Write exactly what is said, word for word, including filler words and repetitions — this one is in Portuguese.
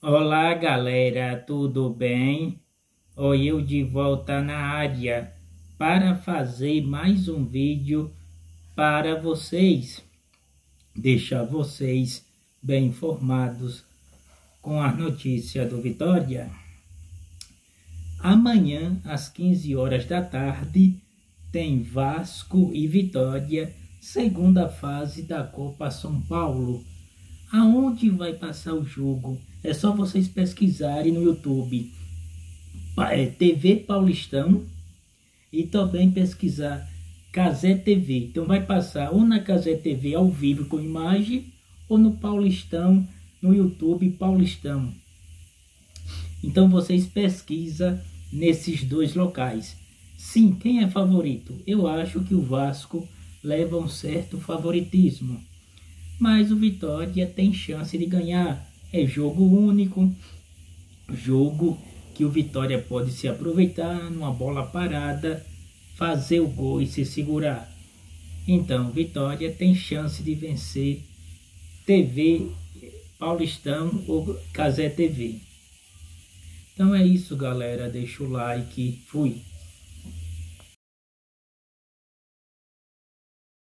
Olá galera, tudo bem? Oi, eu de volta na área para fazer mais um vídeo para vocês, deixar vocês bem informados com a notícia do Vitória. Amanhã, às quinze horas da tarde, tem Vasco e Vitória, segunda fase da Copa São Paulo. Aonde vai passar o jogo? É só vocês pesquisarem no YouTube T V Paulistão e também pesquisar Cazé T V. Então vai passar ou na Cazé T V ao vivo com imagem ou no Paulistão, no YouTube Paulistão. Então vocês pesquisam nesses dois locais. Sim, quem é favorito? Eu acho que o Vasco leva um certo favoritismo, mas o Vitória tem chance de ganhar. É jogo único, jogo que o Vitória pode se aproveitar numa bola parada, fazer o gol e se segurar. Então, Vitória tem chance de vencer T V Paulistão ou Cazé T V. Então é isso, galera. Deixa o like. Fui.